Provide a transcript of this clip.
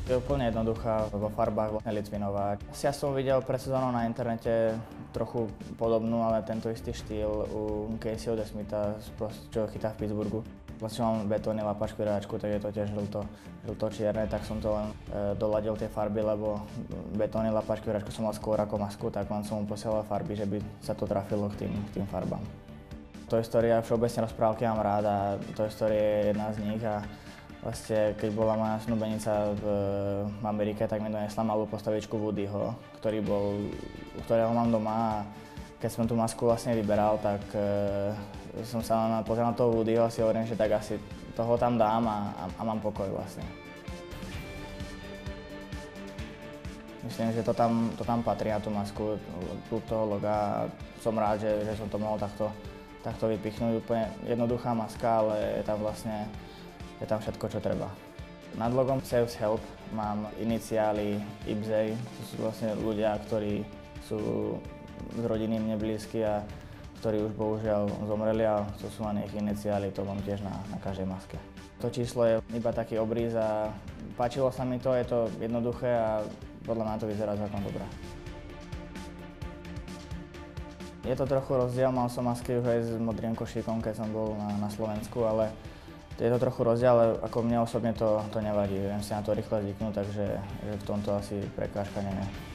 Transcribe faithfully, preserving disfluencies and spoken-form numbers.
Je úplne jednoduchá vo farbách vlastne Litvinová. Ja som videl pred sezónou na internete trochu podobnú, ale tento istý štýl u Caseyho DeSmitha, čo chytá v Pittsburghu. Vlastne mám betónny lapačku hráčku, tak je to tiež žlto, žlto-čierne, tak som to len e, doladil tie farby, lebo betónny lapačku hráčku som mal skôr ako masku, tak len som mu posielal farby, že by sa to trafilo k tým, k tým farbám. Toy Story a všeobecne rozprávky mám rád a Toy Story je jedna z nich a vlastne keď bola moja snúbenica v Amerike, tak mi donesla malú postavičku Woodyho, ktorý bol, ktorého mám doma a keď som tú masku vlastne vyberal, tak e, som sa na, pozrel na toho Woodyho a si hovorím, že tak asi toho tam dám a, a, a mám pokoj vlastne. Myslím, že to tam, to tam patrí na tú masku, klub toho loga a som rád, že, že som to mohol takto takto vypichnúť. Úplne jednoduchá maska, ale je tam vlastne je tam všetko, čo treba. Nad logom Saves Help mám iniciály I B Z E, to sú vlastne ľudia, ktorí sú z rodiny mne blízky a ktorí už bohužiaľ zomreli a to sú len ich iniciály, to mám tiež na, na každej maske. To číslo je iba taký obrys a páčilo sa mi to, je to jednoduché a podľa mňa to vyzerá celkom dobré. Je to trochu rozdiel, mal som masky už aj s modrým košíkom, keď som bol na, na Slovensku, ale je to trochu rozdiel, ale ako mne osobne to, to nevadí. Viem si na to rýchle zvyknúť, takže že v tomto asi prekážka nie je.